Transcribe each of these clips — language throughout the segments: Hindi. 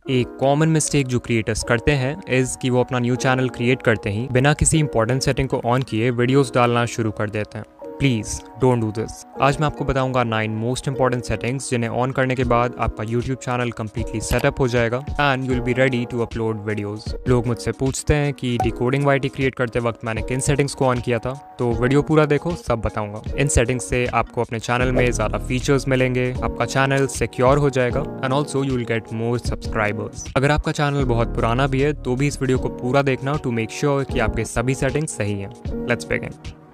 एक कॉमन मिस्टेक जो क्रिएटर्स करते हैं इज़ कि वो अपना न्यू चैनल क्रिएट करते ही बिना किसी इंपॉर्टेंट सेटिंग को ऑन किए वीडियोस डालना शुरू कर देते हैं। Please don't do this. आज मैं आपको बताऊंगा 9 मोस्ट इंपॉर्टेंट सेटिंग्स जिन्हें ऑन करने के बाद आपका यूट्यूब चैनल कंप्लीटली सेटअप हो जाएगा and you will be ready to upload videos. लोग मुझसे पूछते हैं कि डिकोडिंग वाईटी क्रिएट करते वक्त मैंने किन सेटिंग्स को ऑन किया था, तो वीडियो पूरा देखो, सब बताऊंगा। इन सेटिंग्स से आपको अपने चैनल में ज़्यादा फीचर्स मिलेंगे, आपका चैनल सिक्योर हो जाएगा and also you will get more subscribers. अगर आपका चैनल बहुत पुराना भी है तो भी इस वीडियो को पूरा देखना टू मेक श्योर कि आपके सभी सेटिंग्स सही हैं। Let's begin.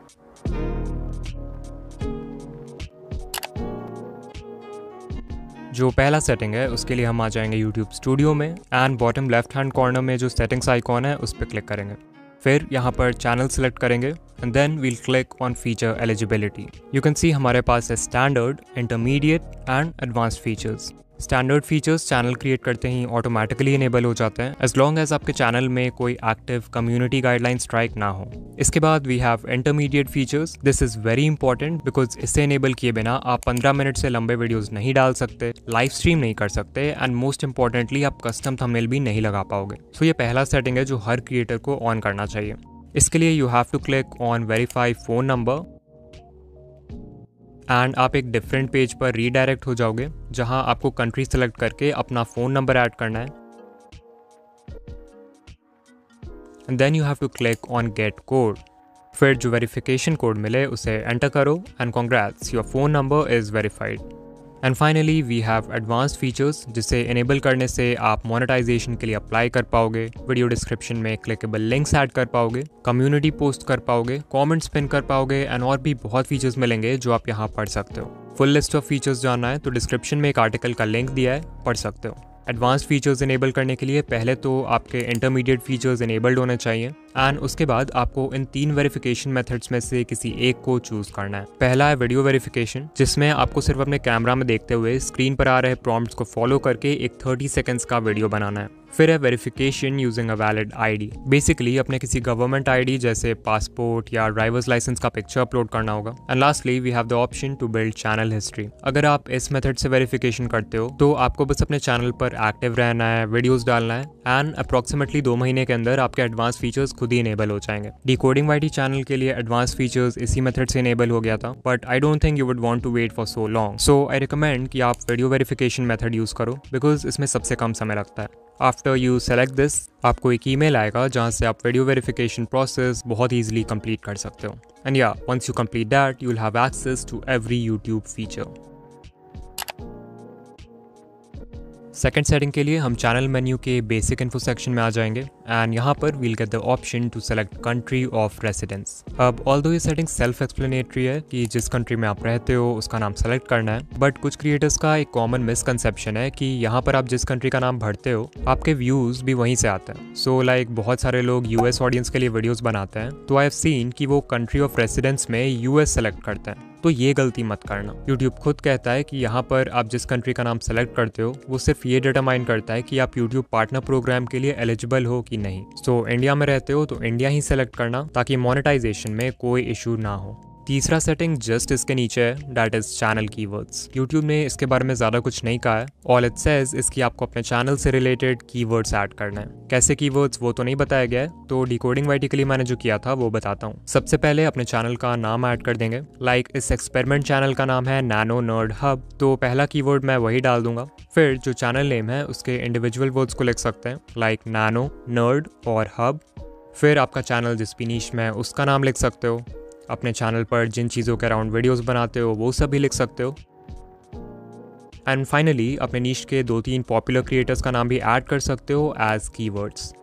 जो पहला सेटिंग है उसके लिए हम आ जाएंगे YouTube स्टूडियो में and bottom left hand corner में जो सेटिंग्स आइकॉन है उस पर क्लिक करेंगे। फिर यहाँ पर चैनल सेलेक्ट करेंगे and then we'll click on feature eligibility. You can see हमारे पास है standard, intermediate and advanced features. Standard features channel create करते ही ऑटोमेटिकली इनेबल हो जाते हैं एज लॉन्ग एज आपके चैनल में कोई एक्टिव कम्युनिटी गाइडलाइन स्ट्राइक ना हो। इसके बाद we have intermediate features. This is very important because इसे इनेबल किए बिना आप 15 मिनट से लंबे वीडियोस नहीं डाल सकते, लाइव स्ट्रीम नहीं कर सकते एंड मोस्ट इंपॉर्टेंटली आप कस्टम थंबनेल भी नहीं लगा पाओगे। सो ये पहला सेटिंग है जो हर क्रिएटर को ऑन करना चाहिए। इसके लिए you have to click on verify phone number and आप एक डिफरेंट पेज पर रीडायरेक्ट हो जाओगे जहां आपको कंट्री सेलेक्ट करके अपना फ़ोन नंबर ऐड करना है and then you have to click on get code. फिर जो वेरिफिकेशन कोड मिले उसे एंटर करो and congrats, your phone number is verified. And finally we have advanced features जिसे इनेबल करने से आप मोनेटाइजेशन के लिए अप्लाई कर पाओगे, वीडियो डिस्क्रिप्शन में क्लिकेबल लिंक्स ऐड कर पाओगे, कम्युनिटी पोस्ट कर पाओगे, कमेंट्स पिन कर पाओगे एंड और भी बहुत फीचर्स मिलेंगे जो आप यहाँ पढ़ सकते हो। फुल लिस्ट ऑफ फीचर्स जानना है तो डिस्क्रिप्शन में एक आर्टिकल का लिंक दिया है, पढ़ सकते हो। एडवांस्ड फीचर्स इनेबल करने के लिए पहले तो आपके इंटरमीडिएट फीचर्स इनेबल्ड होने चाहिए एंड उसके बाद आपको इन 3 वेरिफिकेशन मेथड्स में से किसी एक को चूज करना है। पहला है वीडियो वेरिफिकेशन, जिसमें आपको सिर्फ अपने कैमरा में देखते हुए स्क्रीन पर आ रहे प्रॉम्प्ट्स को फॉलो करके एक 30 सेकेंड्स का वीडियो बनाना है। फिर है verification using a valid ID. Basically अपने किसी गवर्नमेंट आईडी जैसे पासपोर्ट या ड्राइवर्स लाइसेंस का पिक्चर अपलोड करना होगा। And lastly we have the option to build channel history. अगर आप इस मेथड से वेरिफिकेशन करते हो तो आपको बस अपने चैनल पर एक्टिव रहना है, वीडियोस डालना है एंड अप्रोक्सीमेटली 2 महीने के अंदर आपके एडवांस फीचर्स खुद ही इनेबल हो जाएंगे। डिकोडिंग वाईटी चैनल के लिए एडवांस फीचर्स इसी मेथड से इनेबल हो गया था, but I don't think you would want to wait for so long, so I recommend कि आप वीडियो वेरिफिकेशन मेथड यूज करो बिकॉज इसमें सबसे कम समय लगता है। आफ्टर यू सेलेक्ट दिस आपको एक ईमेल आएगा जहां से आप वीडियो वेरिफिकेशन प्रोसेस बहुत ईजिली कंप्लीट कर सकते हो एंड या once you complete that you will have access to every YouTube feature. Second setting के लिए हम चैनल मेन्यू के बेसिक इन्फो सेक्शन में आ जाएंगे एंड यहाँ पर we'll get the option to select country of residence. अब ऑल्दो ये सेटिंग सेल्फ एक्सप्लेनेटरी है कि जिस कंट्री में आप रहते हो उसका नाम सेलेक्ट करना है, बट कुछ क्रिएटर्स का एक कॉमन मिसकंसेप्शन है कि यहाँ पर आप जिस कंट्री का नाम भरते हो आपके व्यूज भी वहीं से आते हैं। सो लाइक बहुत सारे लोग यूएस ऑडियंस के लिए वीडियोस बनाते हैं तो आई हैव सीन कि वो कंट्री ऑफ रेसिडेंस में यूएस सेलेक्ट करते हैं, तो ये गलती मत करना। YouTube खुद कहता है कि यहाँ पर आप जिस कंट्री का नाम सेलेक्ट करते हो वो सिर्फ ये डिटरमाइन करता है कि आप YouTube पार्टनर प्रोग्राम के लिए एलिजिबल हो कि नहीं। सो इंडिया में रहते हो तो इंडिया ही सेलेक्ट करना ताकि मोनेटाइजेशन में कोई इशू ना हो। तीसरा सेटिंग जस्ट इसके नीचे है, that is channel keywords. YouTube ने इसके बारे में ज़्यादा कुछ नहीं कहा है, ऑल इट सेज इसकी आपको अपने चैनल से रिलेटेड कीवर्ड्स ऐड करना है। कैसे कीवर्ड्स वो तो नहीं बताया गया है, तो डिकोडिंग वाईटी के लिए मैंने जो किया था वो बताता हूँ। सबसे पहले अपने चैनल का नाम ऐड कर देंगे। लाइक इस एक्सपेरिमेंट चैनल का नाम है नैनो नर्ड हब, तो पहला कीवर्ड मैं वही डाल दूंगा। फिर जो चैनल नेम है उसके इंडिविजुअल वर्ड्स को लिख सकते हैं, लाइक नैनो, नर्ड और हब। फिर आपका चैनल जिस भी नीश में है उसका नाम लिख सकते हो। अपने चैनल पर जिन चीज़ों के अराउंड वीडियोस बनाते हो वो सभी लिख सकते हो। एंड फाइनली अपने नीश के 2-3 पॉपुलर क्रिएटर्स का नाम भी ऐड कर सकते हो एज कीवर्ड्स।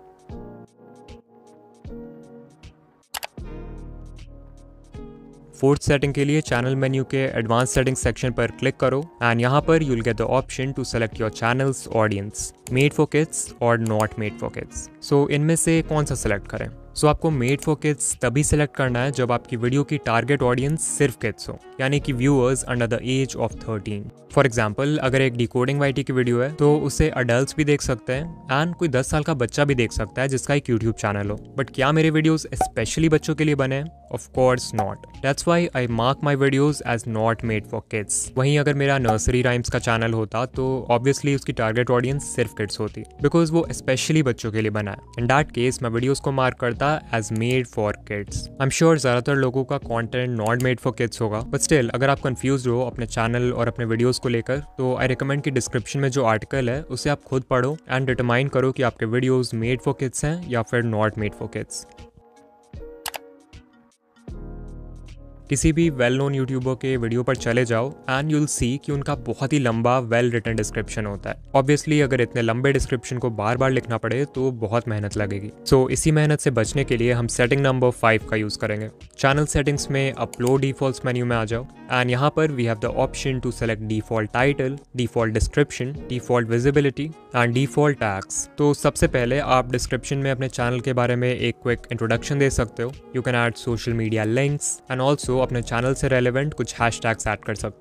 फोर्थ सेटिंग के लिए चैनल मेन्यू के एडवांस सेटिंग्स सेक्शन पर क्लिक करो एंड यहाँ पर you will get the option to select your channels audience, made for kids और not made for kids. So इनमें से कौन सा सेलेक्ट करें? सो आपको मेड फॉर किड्स तभी सिलेक्ट करना है जब आपकी वीडियो की टारगेट ऑडियंस सिर्फ किड्स हो, यानी कि viewers under the age of 13। For example, अगर एक डिकोडिंग वाईटी की वीडियो है तो उसे अडल्ट भी देख सकते हैं एंड कोई 10 साल का बच्चा भी देख सकता है जिसका एक यूट्यूब चैनल हो। बट क्या मेरे वीडियोस स्पेशली बच्चों के लिए बने हैं? Of course not. That's why I mark my videos as not made for kids. वहीं अगर मेरा नर्सरी राइम्स का चैनल होता तो ऑब्वियसली उसकी टारगेट ऑडियंस सिर्फ किड्स होती, बिकॉज वो स्पेशली बच्चों के लिए बना है। इन दैट केस मैं वीडियोस को मार्क करता as made for kids. I am sure ज्यादातर लोगों का content not made for kids होगा, बट स्टिल अगर आप कंफ्यूज हो अपने चैनल और अपने वीडियोस को लेकर तो आई रिकमेंड कि डिस्क्रिप्शन में जो आर्टिकल है उसे आप खुद पढ़ो एंड डिटरमाइन करो कि आपके वीडियोस मेड फॉर किड्स हैं या फिर नॉट मेड फॉर किड्स। किसी भी वेल नोन यूट्यूबर के वीडियो पर चले जाओ एंड यूल सी कि उनका बहुत ही लंबा वेल रिटन डिस्क्रिप्शन होता है। ऑब्वियसली अगर इतने लंबे डिस्क्रिप्शन को बार बार लिखना पड़े तो बहुत मेहनत लगेगी। सो इसी मेहनत से बचने के लिए हम सेटिंग नंबर 5 का यूज करेंगे। चैनल सेटिंग्स में अपलोड डिफॉल्ट्स मेन्यू में आ जाओ एंड यहाँ पर we have the option to select default title, default description, default visibility and default tags. तो सबसे पहले आप डिस्क्रिप्शन में अपने चैनल के बारे में एक क्विक इंट्रोडक्शन दे सकते हो। You can add social media links and also अपने चैनल से रेलेवेंट कुछ हैशटैग्स ऐड कर सकते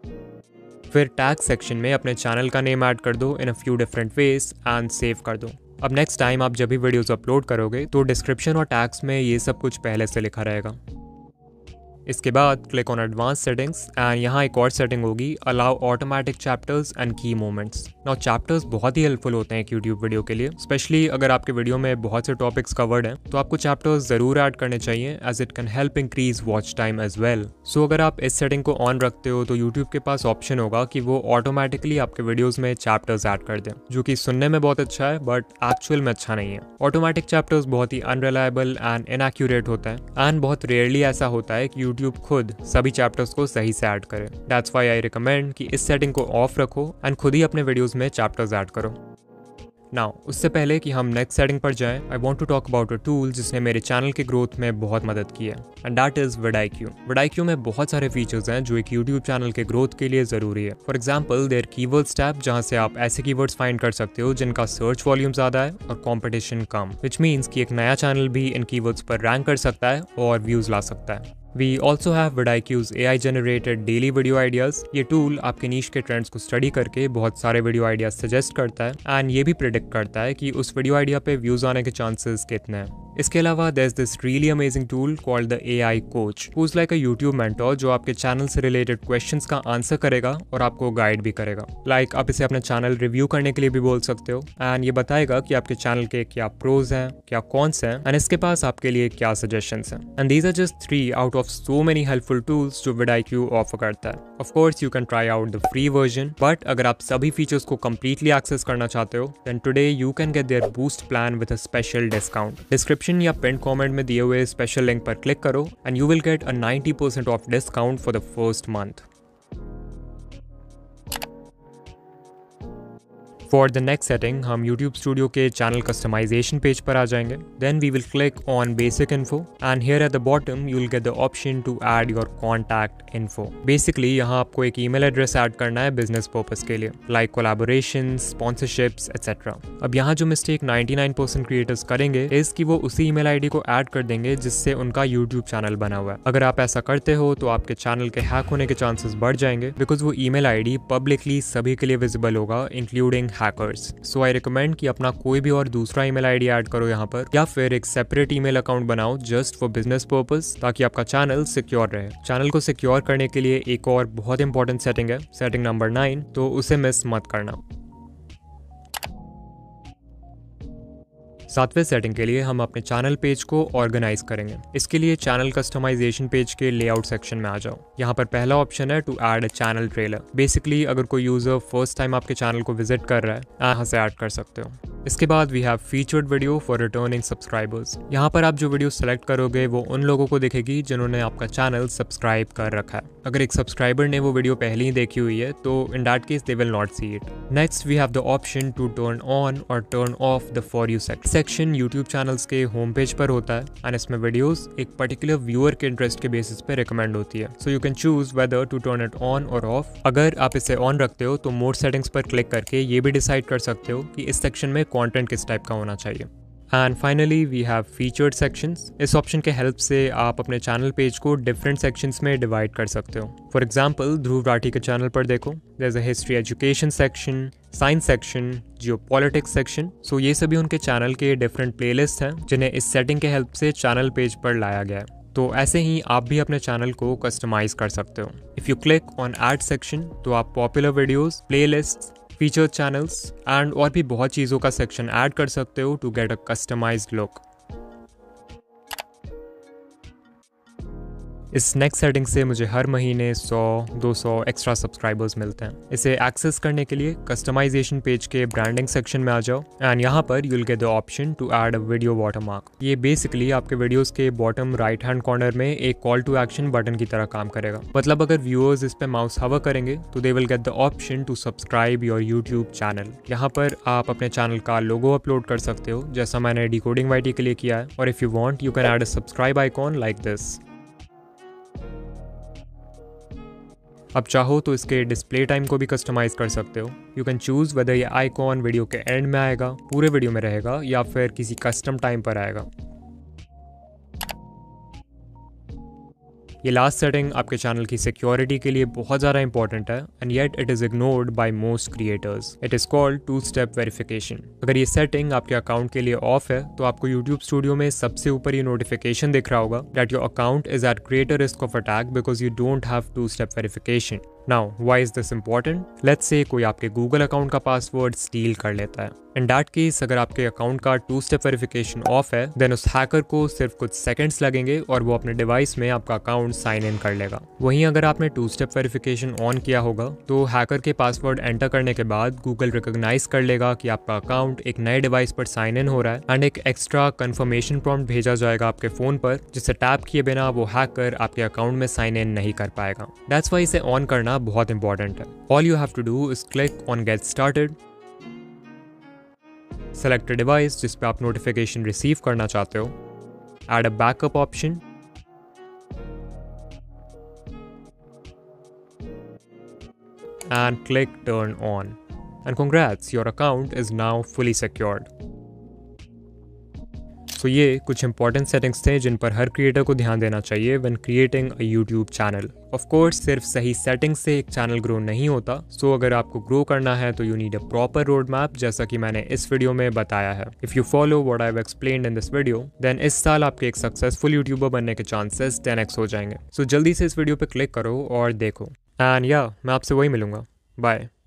हो। फिर टैग सेक्शन में अपने चैनल का नेम ऐड कर दो in a few different ways and save कर दो। अब नेक्स्ट टाइम आप जब भी वीडियोस अपलोड करोगे तो डिस्क्रिप्शन और टैग्स में ये सब कुछ पहले से लिखा रहेगा। इसके बाद click on advance settings and यहाँ एक और सेटिंग होगी, allow automatic chapters and key moments. Now chapters बहुत ही हेल्पफुल होते हैं एक यूट्यूब वीडियो के लिए, स्पेशली अगर आपके वीडियो में बहुत से टॉपिक्स कवर्ड हैं तो आपको चैप्टर्स जरूर ऐड करने चाहिए as it can help increase watch time as well. So अगर आप इस सेटिंग को ऑन रखते हो तो यूट्यूब के पास ऑप्शन होगा कि वो ऑटोमेटिकली आपके वीडियोज में चैप्टर्स ऐड कर दें, जो कि सुनने में बहुत अच्छा है बट एक्चुअल में अच्छा नहीं है। ऑटोमेटिक चैप्टर्स बहुत ही अनरिलायबल एंड इनएक्यूरेट होता है एंड बहुत रेयरली ऐसा होता है कि यूट्यूब खुद सभी चैप्टर्स को सही से ऐड करे। दैट्स व्हाई आई रिकमेंड कि इस सेटिंग को ऑफ रखो एंड खुद ही अपने वीडियोस में चैप्टर्स ऐड करो। नाउ उससे पहले कि हम नेक्स्ट सेटिंग पर जाएं, I want to talk about a tool जिसने मेरे चैनल की ग्रोथ में बहुत मदद की है and that is vidIQ। vidIQ में बहुत सारे फीचर्स हैं जो एक यूट्यूब चैनल के ग्रोथ के लिए जरूरी है। For example there keywords tab, जहां से आप ऐसे कीवर्ड्स फाइंड कर सकते हो जिनका सर्च वॉल्यूम ज्यादा है और कॉम्पिटिशन कम, विच मीन्स कि एक नया चैनल भी इन कीवर्ड्स पर रैंक कर सकता है और व्यूज ला सकता है। We also have vidIQ's AI generated daily video ideas। ये टूल आपके नीश के ट्रेंड्स को स्टडी करके बहुत सारे वीडियो आइडियाज सजेस्ट करता है एंड ये भी प्रिडिक्ट करता है कि उस वीडियो आइडिया पे व्यूज आने के चांसेस कितने हैं। इसके अलावा there's this really amazing tool called the AI Coach, who's like a YouTube mentor जो आपके चैनल से रिलेटेड क्वेश्चंस का आंसर करेगा और आपको गाइड भी करेगा। लाइक आप इसे अपना चैनल रिव्यू करने के लिए भी बोल सकते हो एंड ये बताएगा कि आपके चैनल के क्या प्रोज हैं, क्या कॉन्स हैं एंड इसके पास आपके लिए क्या सजेशंस हैं। And these are just 3 out of so many helpful tools जो vidIQ ऑफर करता है। Of course you can try out the free version, but अगर आप सभी फीचर्स को completely access करना चाहते हो then today you can get their boost plan with a special discount। Description या पिन कमेंट में दिए हुए स्पेशल लिंक पर क्लिक करो and you will get a 90% off discount for the first month. For the next setting हम YouTube Studio के चैनल कस्टमाइजेशन पेज पर आ जाएंगे। Then we will click on basic info and here at the bottom you will get the option to add your contact info. Basically यहाँ आपको एक ईमेल एड्रेस ऐड करना है बिजनेस पर्पस के लिए, लाइक कोलैबोरेशन, स्पॉन्सरशिप्स एटसेट्रा। अब यहाँ जो मिस्टेक 99% क्रिएटर्स करेंगे इज कि वो उसी ईमेल आईडी को ऐड कर देंगे जिससे उनका YouTube चैनल बना हुआ है। अगर आप ऐसा करते हो तो आपके चैनल के हैक होने के चांसेस बढ़ जाएंगे, बिकॉज वो ईमेल आईडी पब्लिकली सभी के लिए विजिबल होगा including hackers. So I recommend कि अपना कोई भी और दूसरा ईमेल आईडी ऐड करो यहाँ पर, या फिर एक सेपरेट ईमेल अकाउंट बनाओ जस्ट फॉर बिजनेस पर्पस, ताकि आपका चैनल सिक्योर रहे। चैनल को सिक्योर करने के लिए एक और बहुत इंपॉर्टेंट सेटिंग है, सेटिंग नंबर 9, तो उसे मिस मत करना। 7वें सेटिंग के लिए हम अपने चैनल पेज को ऑर्गेनाइज करेंगे। इसके लिए चैनल कस्टमाइजेशन पेज के लेआउट सेक्शन में आ जाओ। यहाँ पर पहला ऑप्शन है to add a channel trailer. Basically अगर कोई यूजर फर्स्ट टाइम आपके चैनल को विजिट कर रहा है, यहाँ से ऐड कर सकते हो। इसके बाद we have featured video for returning subscribers. यहाँ पर आप जो वीडियो सेलेक्ट करोगे वो उन लोगों को दिखेगी जिन्होंने आपका चैनल सब्सक्राइब कर रखा है। अगर एक सब्सक्राइबर ने वो वीडियो पहले ही देखी हुई है तो in that case they will not see it. Next we have the option to turn on और turn off the for you section YouTube channels के होम पेज पर होता है एंड इसमें वीडियोस एक पर्टिकुलर व्यूअर के इंटरेस्ट के बेसिस पे रिकमेंड होती है। So you can choose whether to turn it on और ऑफ। अगर आप इसे ऑन रखते हो तो मोर सेटिंग्स पर क्लिक करके ये भी डिसाइड कर सकते हो कि इस सेक्शन में कंटेंट किस टाइप का होना चाहिए। And finally we have featured sections. इस ऑप्शन के हेल्प से आप अपने चैनल पेज को डिफरेंट सेक्शंस में डिवाइड कर सकते हो। फॉर एग्जांपल ध्रुव राठी के चैनल पर देखो, there is a history education section, science section, geopolitics section. So ये सभी उनके चैनल के डिफरेंट प्लेलिस्ट हैं जिन्हें इस सेटिंग के हेल्प से चैनल पेज पर लाया गया है। तो ऐसे ही आप भी अपने चैनल को कस्टमाइज कर सकते हो। If you click on add section तो आप popular videos, playlists, feature channels and और भी बहुत चीज़ों का सेक्शन ऐड कर सकते हो to get a customized look. इस नेक्स्ट सेटिंग से मुझे हर महीने 100-200 एक्स्ट्रा सब्सक्राइबर्स मिलते हैं। इसे एक्सेस करने के लिए कस्टमाइजेशन पेज के ब्रांडिंग सेक्शन में आ जाओ एंड यहाँ पर you'll get the option to add a video watermark. ये बेसिकली आपके वीडियोस के बॉटम राइट हैंड कॉर्नर में एक कॉल टू एक्शन बटन की तरह काम करेगा। मतलब अगर व्यूअर्स इस पे माउस हवर करेंगे तो they will get the option to subscribe your YouTube channel. यहाँ पर आप अपने चैनल का लोगो अपलोड कर सकते हो जैसा मैंने डिकोडिंग वाईटी के लिए किया है, और if you want you can add a subscribe icon like this. अब चाहो तो इसके डिस्प्ले टाइम को भी कस्टमाइज कर सकते हो। यू कैन चूज वेदर ये आइकॉन वीडियो के एंड में आएगा, पूरे वीडियो में रहेगा, या फिर किसी कस्टम टाइम पर आएगा। ये लास्ट सेटिंग आपके चैनल की सिक्योरिटी के लिए बहुत ज़्यादा इंपॉर्टेंट है and yet it is ignored by most creators. It is called two step verification. अगर ये सेटिंग आपके अकाउंट के लिए ऑफ है तो आपको यूट्यूब स्टूडियो में सबसे ऊपर ये नोटिफिकेशन दिख रहा होगा that your account is at greater risk of attack because you don't have two step verification. Now why is this important? Let's say कोई आपके गूगल अकाउंट का पासवर्ड स्टील कर लेता है। इन दैट केस अगर आपके अकाउंट का 2-स्टेप वेरिफिकेशन ऑफ है देन उस हैकर को सिर्फ कुछ सेकंड्स लगेंगे और वो अपने डिवाइस में आपका अकाउंट साइन इन कर लेगा। वहीं अगर आपने 2-स्टेप वेरिफिकेशन ऑन किया होगा तो हैकर के पासवर्ड एंटर करने के बाद गूगल रिकॉग्नाइज कर लेगा कि आपका अकाउंट एक नए डिवाइस पर साइन इन हो रहा है एंड एक एक्स्ट्रा कंफर्मेशन प्रॉम्प्ट भेजा जाएगा आपके फोन पर, जिसे टैप किए बिना वो हैकर आपके अकाउंट में साइन इन नहीं कर पाएगा। दैट्स वाई इसे ऑन करना बहुत इंपॉर्टेंट है। All you have to do is click on get started, select a device जिस पे आप नोटिफिकेशन रिसीव करना चाहते हो, add a backup option, and click turn on, and congrats, your account is now fully secured. So ये कुछ इंपॉर्टेंट सेटिंग्स थे जिन पर हर क्रिएटर को ध्यान देना चाहिए when creating a YouTube channel. Of course सिर्फ सही सेटिंग्स से एक चैनल ग्रो नहीं होता। सो अगर आपको ग्रो करना है तो you need a proper road map जैसा कि मैंने इस वीडियो में बताया है। If you follow what I have explained in this video then इस साल आपके एक सक्सेसफुल यूट्यूबर बनने के चांसेस 10x हो जाएंगे। सो जल्दी से इस वीडियो पे क्लिक करो और देखो। एंड या मैं आपसे वही मिलूंगा। बाय।